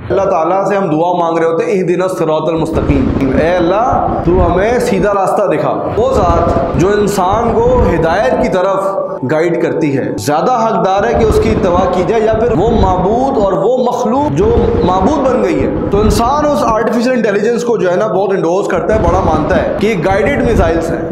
اللہ تعالیٰ سے ہم دعا مانگ رہے ہوتے ہیں اہدنا الصراط المستقیم، اے اللہ تو ہمیں سیدھا راستہ دکھا۔ وہ ذات جو انسان کو ہدایت کی طرف گائیڈ کرتی ہے زیادہ حقدار ہے کہ اس کی اتباع کی جائے، یا پھر وہ معبود اور وہ مخلوق جو معبود بن گئی ہے۔ تو انسان اس آرٹیفیشل انٹیلیجنس کو جو ہے نا بہت انڈورس کرتا ہے، بڑا مانتا ہے کہ یہ گائیڈڈ میزائلس ہیں۔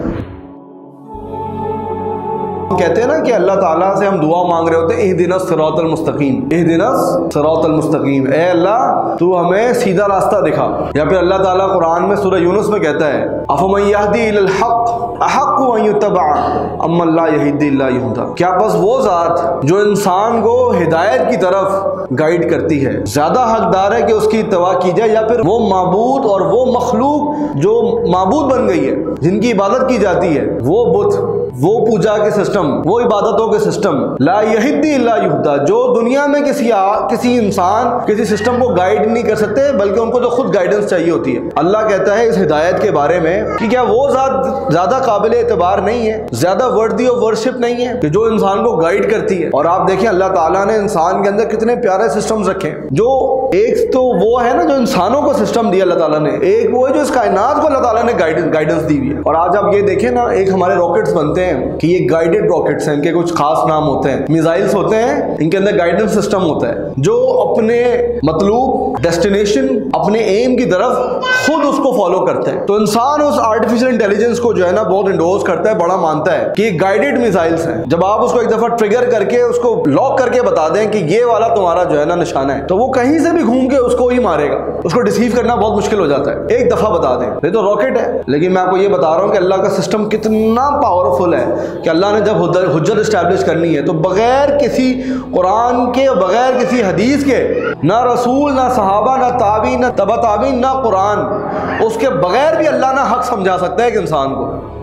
کہتے ہیں نا کہ اللہ تعالیٰ سے ہم دعا مانگ رہے ہوتے ہیں اہدنا الصراط المستقیم، اہدنا الصراط المستقیم، اے اللہ تو ہمیں سیدھا راستہ دکھا۔ یا پھر اللہ تعالیٰ قرآن میں سورہ یونس میں کہتا ہے افمن یہدی الی الحق احق ان یتبع امن لا یہدی الا یہدی، کیا بس وہ ذات جو انسان کو ہدایت کی طرف گائیڈ کرتی ہے زیادہ حقدار ہے کہ اس کی اتباع کی جائے، یا پھر وہ معبود اور وہ مخلوق جو معبود بن گئی ہے، جن کی عبادت کی جاتی ہے، وہ بت، وہ پوجا کے سسٹم، وہ عبادتوں کے سسٹم، لا یہدی الا یہدی، جو دنیا میں کسی انسان کسی سسٹم کو گائیڈ نہیں کر سکتے بلکہ ان کو تو خود گائیڈنس چاہیے ہوتی ہے۔ اللہ کہتا ہے اس ہدایت کے بارے میں کہ کیا وہ ذات زیادہ قابل اعتبار نہیں ہے، زیادہ ورتھی آف ورشپ نہیں ہے کہ جو انسان کو گائیڈ کرتی ہے؟ اور آپ دیکھیں اللہ تعالیٰ نے انسان کے اندر کتنے پیارے سسٹمز رکھے ہیں۔ جو ایک تو وہ ہے نا جو انسانوں کو سسٹم دیا اللہ تعالیٰ نے، ایک وہ ہے جو اس کائنات کو اللہ تعالیٰ نے گائیڈنس دی ہوئی ہے۔ اور آج آپ یہ دیکھیں نا، ایک ہمارے راکٹس بنتے ہیں کہ یہ گائیڈڈ راکٹس ہیں، ان کے کچھ خاص نام ہوتے ہیں، میزائلز ہوتے ہیں، ان کے اندر گائیڈنس سسٹم ہوتا ہے جو اپنے مطلوب ڈیسٹینیشن، اپنے ایم کی طرف خود اس کو فالو کرتا ہے۔ تو انسان اس آرٹیفیشل انٹیلیجنس کو جو ہے نا بہت انڈورس کرتا ہے، بڑا مانتا ہے کہ یہ گائیڈڈ میزائلز ہیں۔ جب آپ اس کو ایک دفعہ ٹریگر کر کے اس کو لاک کر کے بتا دیں کہ یہ والا تمہارا جو ہے نا نشانہ ہے، تو وہ کہیں سے بھی گھوم کے اس کو ہی مارے گا۔ اس کو ڈیسیو کرنا بہت مشکل ہو جاتا ہے، ایک دفعہ بتا دیں۔ یہ تو راکٹ ہے، لیکن میں آپ کو یہ بتا رہا ہوں کہ اللہ کا سسٹم کتنا پاورفل ہے کہ اللہ نے جب حجت اسٹیبلش کرنی ہے تو بغیر کسی قرآن کے، بغیر کسی حدیث کے، نہ رسول، نہ صحابہ، نہ تابعین، نہ تبع تابعین، نہ قرآن، اس کے بغیر بھی اللہ نے حق سمجھا سکتا ہے ایک انسان کو۔